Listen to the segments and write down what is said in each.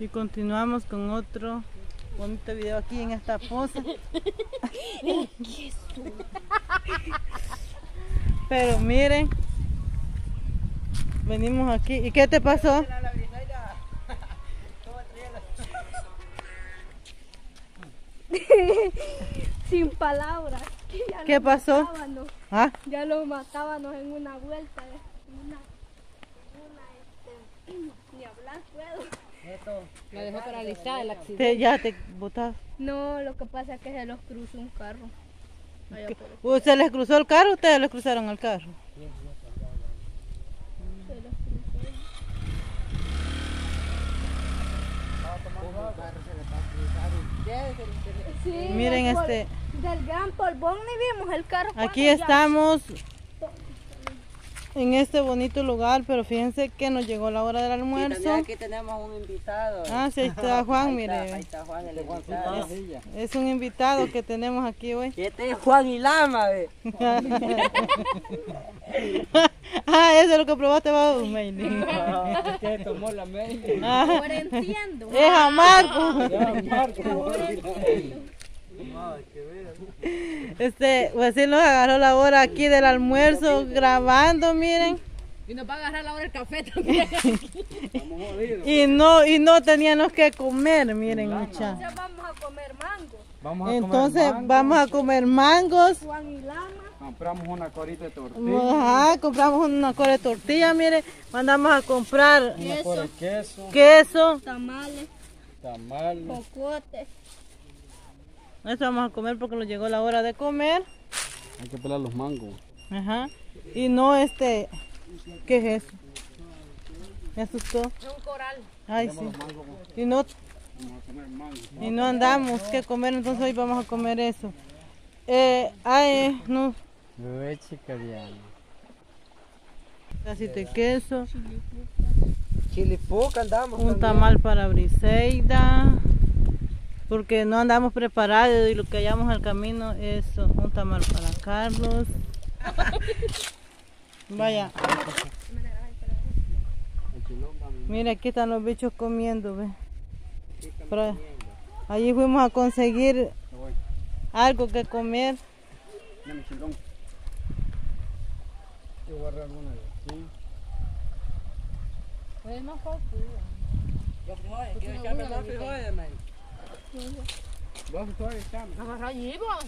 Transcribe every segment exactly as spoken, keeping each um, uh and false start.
Y continuamos con otro bonito video aquí en esta poza. Pero miren, venimos aquí. ¿Y qué te pasó? Sin palabras. Ya ¿Qué pasó? Matábamos. ¿Ah? Ya los matábamos en una vuelta. En una, una, este, ni hablar puedo. La dejó paralizada el accidente. Te, ya te botaste. No, lo que pasa es que se los cruzó un carro. Allá ¿Qué? por el- ¿Usted les cruzó el carro o ustedes les cruzaron el carro? Se los cruzó. Sí, Miren del pol- este. Del gran polvón ni vimos el carro. Aquí cuando ya- estamos en este bonito lugar, pero fíjense que nos llegó la hora del Sí, almuerzo. también aquí tenemos un invitado. Ah, sí, ahí está Juan, Ahí mire. está, ahí está Juan, el invitado. Es un invitado que tenemos aquí hoy. Este es Juan y Lama, ve. Ah, eso es lo que probaste vos, Meili. Usted tomó la media. Ah, Ahora entiendo. es amargo. Ahora entiendo. Este, pues sí nos agarró la hora aquí del almuerzo grabando, miren. Y nos va a agarrar la hora del café también. Y no, y no teníamos que comer, miren, mucha. Entonces vamos a comer mango. Vamos a Entonces comer mango. vamos a comer mangos. Juan y Lama. Compramos una corita de tortilla, Ajá, compramos una core de tortilla, mire. Mandamos a comprar una cora de queso, queso. Tamales, tamal. cocotes. Eso vamos a comer porque nos llegó la hora de comer. Hay que pelar los mangos. Ajá. Y no este, ¿qué es eso? Me asustó. Es un coral. Ay, sí. Y no, Vamos a comer mango. y no andamos qué comer, entonces hoy vamos a comer eso. Eh, ay, no, Leche cariana. pedacito de queso, Chilipuca andamos. un tamal para Briseida, porque no andamos preparados y lo que hallamos al camino es un tamal para Carlos. Vaya, mira, aquí están los bichos comiendo, ve. Pero allí fuimos a conseguir algo que comer. Dame chingón. Yo voy a agarrar una de aquí. Es más fácil. Yo frijoles, quiero echarme más frijoles, man. Vos estoy echando. Agarra allí, vos.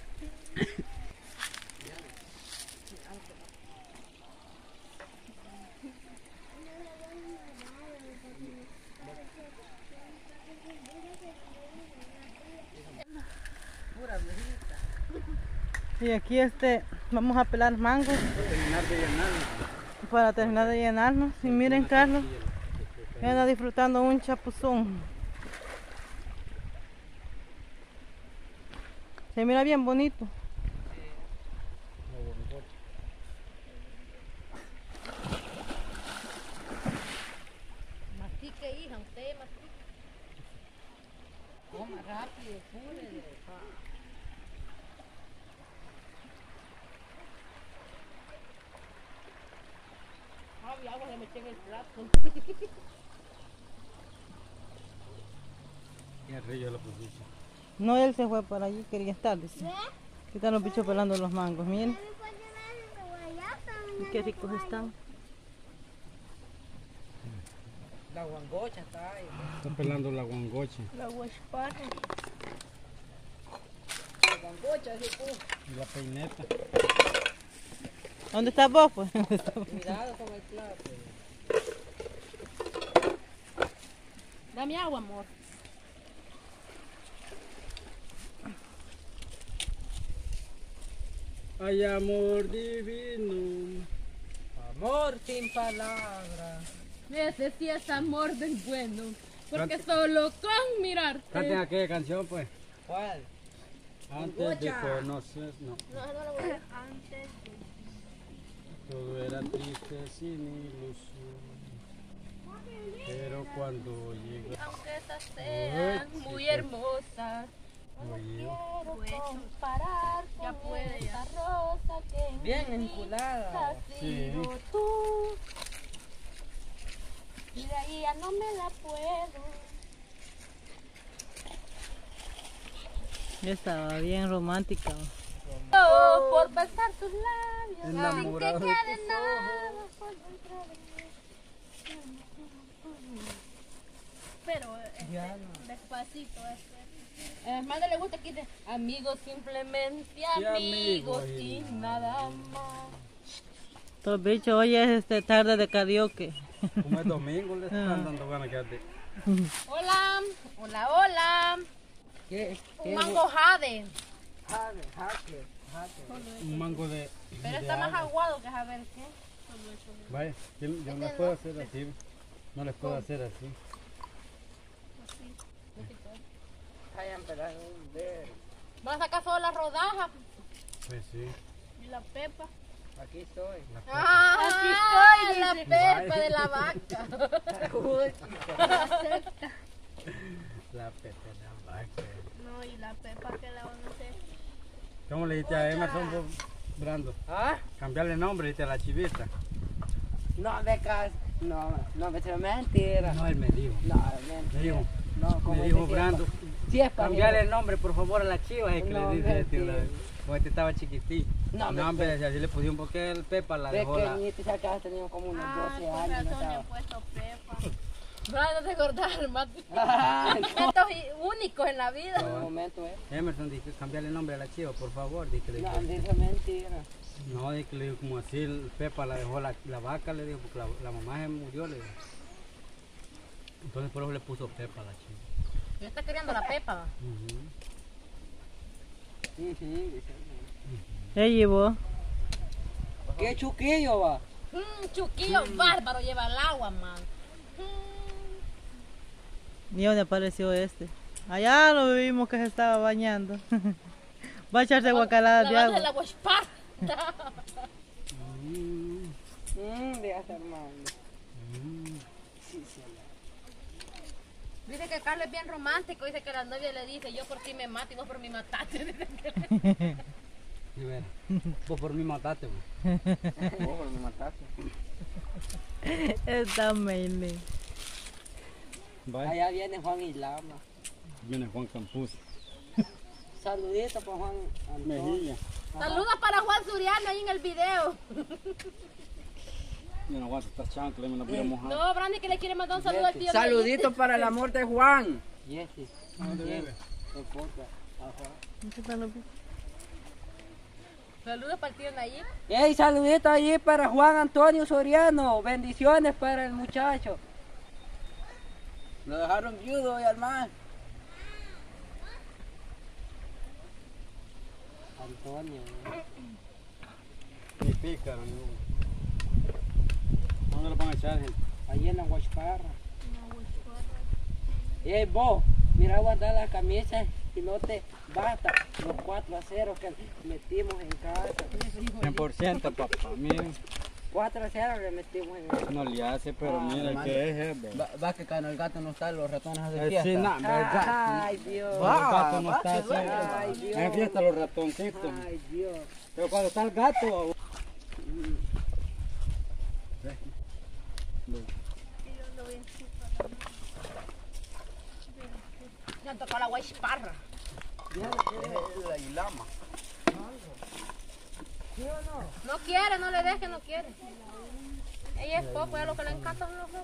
Y aquí este, vamos a pelar mangos Terminar de llenarlo. para terminar de llenarnos. Y miren, Carlos, me anda disfrutando un chapuzón. Se mira bien bonito. Mastique, hija, usted mastique. Coma rápido, púrele. Ay, agua se me eché en el plato. Y el río lo pusiste. No, él se fue para allí, quería estar. Dice. Aquí están los bichos pelando los mangos, miren. Y qué ricos están. La guangocha está ahí. Está pelando la guangocha. La huaspana. La guangocha, sí, pues. Y la peineta. ¿Dónde estás vos, pues? Cuidado con el plato. Dame agua, amor. Ay, amor divino. Amor sin palabras. Ese sí es amor del bueno. Porque solo con mirarte. Canten aquella canción, pues. ¿Cuál? Antes de conocer, no. No, no lo voy a antes. Todo era triste sin ilusión. Pero cuando llega. Aunque estas sean Uy, muy chica. hermosas. Oye, Puedo comparar ya puede esa rosa que en Bien mi vida enculada. has Sí. sido tú. Y de ahí ya no me la puedo Yo estaba bien romántica. Oh, por besar tus labios. Enamorado sin de que tus quede nada por dentro de mí. Pero este, despacito este. A hermano le gusta que dice amigos simplemente, Sí, amigos amigos, y y nada más. Todo bicho, hoy es este tarde de karaoke. Como es domingo, le están dando ganas que hace. Hola, hola, hola. ¿Qué? Un mango jade. Jade, jade, jade. Un mango de. Pero de está más agua. aguado que saber qué. Vaya, yo, yo no les puedo hacer así. No les puedo hacer así. Hayan pelado un dedo. Van a sacar solo la rodaja Pues sí. y la pepa. Aquí estoy. Ah, aquí estoy, la pepa de la vaca. La peta de la vaca. No, y la pepa que la van a hacer. ¿Cómo le dijiste a Emerson por- Brando? ¿Ah? Cambiarle el nombre, dijiste a la chivista. No me cas... No, no me es mentira. No, él me dijo. No, Me dijo. No, como Me dijo dice, Brando. Si es para Cambiarle el nombre, por favor, a la chiva. Es que No, le dice este, mentira. la- porque este estaba chiquitito. No, No, hombre, si así le pusieron porque el Pepa la dejó la. pequeñito, ya que tenía como unos Ah, doce con años. no razón le estaba. han puesto pepa. Brando, no te acordás, hermano. Ay, Momentos únicos en la vida. un momento, eh. Emerson dijo, cambiarle el nombre a la chiva, por favor. Dice que le No, dijo. dice mentira. No, dice que le dijo como así, el Pepa la dejó la, la vaca, le dijo, porque la, la mamá se murió, le dijo. Entonces por eso le puso Pepa a la chiva. Ya está queriendo la pepa. Ujú. Sí, sí, dice. Él llevó. ¿Qué chuquillo va? Mmm, chuquillo bárbaro lleva el agua, man. Mm. ¿Y dónde apareció este? Allá lo vimos que se estaba bañando. Va a echarse guacaladas de Lavándose agua. la guaspar. Mm, Mmm, deja hermano. mm. Sí, sí. Dice que Carlos es bien romántico. Dice que la novia le dice, yo por ti me mato y vos por mí mataste. Y ver, vos por mí mataste, güey. Oh, pero me mataste. Está Meili. Vaya, Allá viene Juan Islama. viene Juan Campuz. Saludito para Juan Antonio. Mejilla. Saludos para Juan Suriano ahí en el video. Yo no aguanto esta chancla, me la voy a mojar. No, Brandy que le quiere mandar un saludo al tío. Saludito para el amor de Juan. Jessy. ¿Dónde vive? No importa. Ajá. Saludos para el tío Nayib. Ey, saludito allí para Juan Antonio Soriano. Bendiciones para el muchacho. Lo dejaron viudo y al mar. Antonio. Ni pícaro, ni uno. ¿Dónde lo van a echar, gente? Allí en la Huachparra. Ey, vos, mira guardar la camisa y no te basta los cuatro a cero que metimos en casa. cien por ciento, papá. Miren, cuatro a cero le metimos en casa. no le hace, pero Ah, mira hermano. que es, eh, ve. Va, va que cuando el gato no está, los ratones hacen Eh, fiesta. sí, no, verdad. Ay, Dios. Cuando el gato no está, Ay, sí. Dios. En fiesta los ratoncitos. Ay, Dios. Pero cuando está el gato. Ya tocó la guaisparra. La Ilama. No quiere, no le deje, no quiere. Ella es poco, es lo que le encanta son los ojos.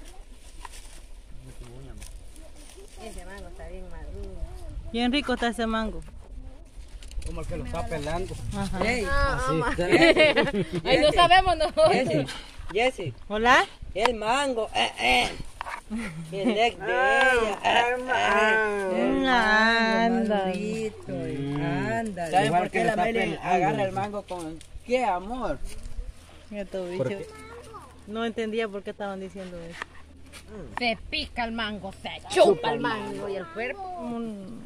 Ese mango está bien maduro. Bien rico está ese mango. Como el que lo está pelando. Ajá. Ey, Ahí no sabemos nosotros. Jessy, Jessy, ¿Hola? el mango, eh, eh. El neck de ella, eh, eh. Anda. Anda. Igual ¿Saben por que qué le la está Meli pelando. agarra el mango con qué amor? Estos ¿Por bichos. No entendía por qué estaban diciendo eso. Se pica el mango, se chupa el mango y el cuerpo. Un-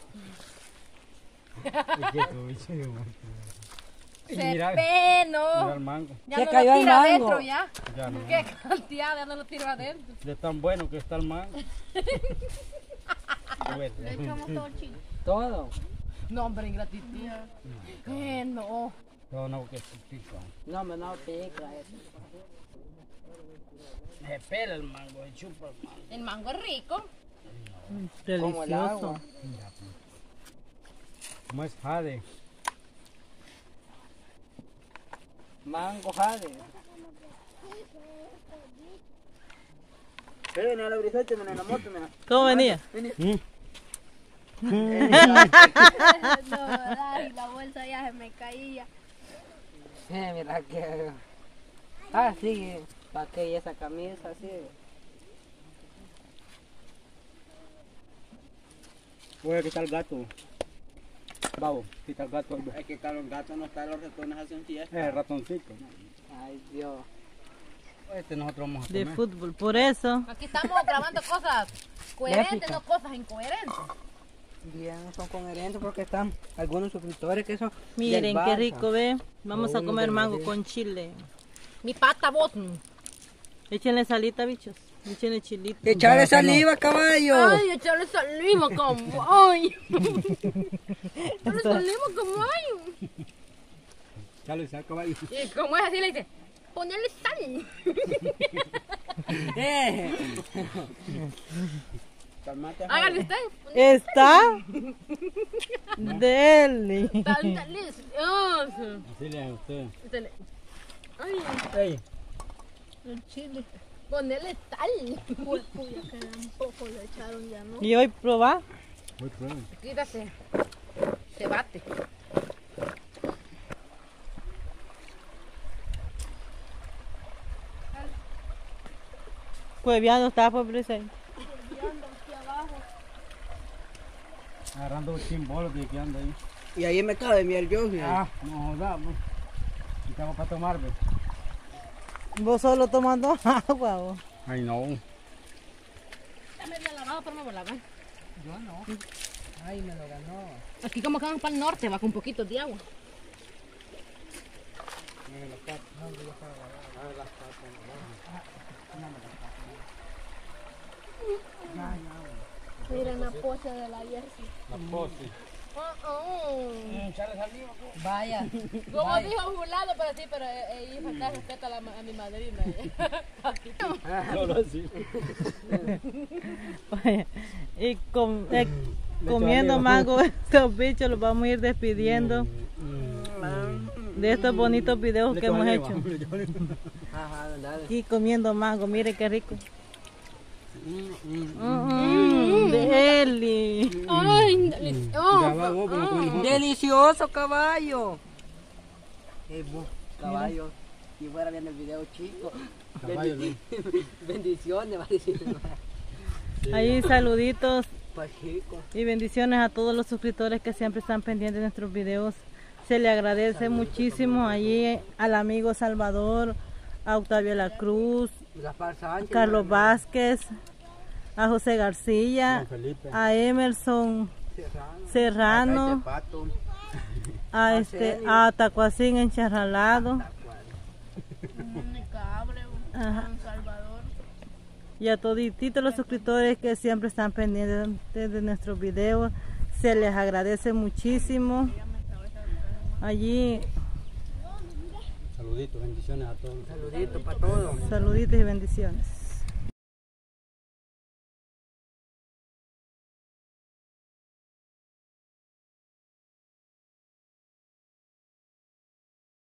Se Mira, peno. mira el mango. Ya Se no cayó lo el tira mango. adentro ya. Ya no. Qué cantidad, ya no lo tiro adentro. De tan bueno que está el mango. Bueno, Todo. No, hombre, ingratitud. Eh, no. no, no, que se pica. No, me no pica eso. Se pela el mango, se chupa el mango. El mango es rico. Como el Delicioso. agua. ¿Cómo es jade? Mango jade. Pero en la brisote, en la moto, mira. ¿Cómo venía? ¿Mm? No, ay, la bolsa ya se me caía. Eh, mira que... Ah, sí, para que esa camisa, así. Voy a quitar el gato. Vamos, quita el gato. Hay que quitar los gatos, no están los ratones así un día. Eh, ratoncito. Ay, Dios. Este nosotros vamos a De comer. fútbol, por eso. Aquí estamos grabando cosas coherentes, no cosas incoherentes. Bien, son coherentes porque están algunos suscriptores que son. Miren del qué Barça. rico, ve. Vamos a Uno comer del mango Madrid. con chile. Mi pata vos. Échenle salita, bichos. Échenle chilito. Echarle saliva, caballo. Ay, echarle saliva como ay. Echarle saliva como ay. Sale, sale, caballo. Y como es así le dice, ponerle sal. Eh. Calmate, Háganle ustedes. Está deli. Tan delicioso. Así le hace usted. Dele. Ay, Ey, El chile. ponerle sal. Pulpo, ya queda un poco, le echaron ya, ¿no? Y hoy probar. voy a probar. Quítate. Se bate. Cueviando está por presente. Viendo aquí abajo. Agarrando un chimbolo que anda ahí. Y ahí me cabe mi el yo. Ah, no jodamos. Estamos para tomar, ve. Vos solo tomando agua, vos. Ay, no. Ya me había lavado, pero no me lavé. Yo no. Ay, me lo ganó. Aquí como que vamos para el norte, va con un poquito de agua. Miren la pose de la Jersey. La pose. Vaya. Como dijo Julado, pero sí, pero eh, eh, falta respeto a, la, a mi madrina. Solo así. Y com- eh, comiendo mango, estos bichos los vamos a ir despidiendo de estos bonitos videos que hemos hecho. Ajá, dale. Aquí comiendo mango, mire qué rico. Mm, deli. Ay, delicioso. Ya va vos, pero no comes nosotros. Delicioso, caballo. Eh, vos, caballo. Si fuera viendo el video, chico. Caballo, Bendi- Bendiciones, va a decir. Ahí saluditos Pa' chico. y bendiciones a todos los suscriptores que siempre están pendientes de nuestros videos. Se le agradece muchísimo allí al amigo Salvador, a Octavio La Cruz, Gaspar Sánchez. Carlos Vázquez, a José García, Juan Felipe. a Emerson Serrano. Serrano, Pato. a este a Tacuacín en Charralado Un cabre, un Ajá. Salvador. y a todititos los suscriptores que siempre están pendientes de nuestros videos. Se les agradece muchísimo. Allí Saluditos, bendiciones a todos. Saludito para todos. saluditos y bendiciones.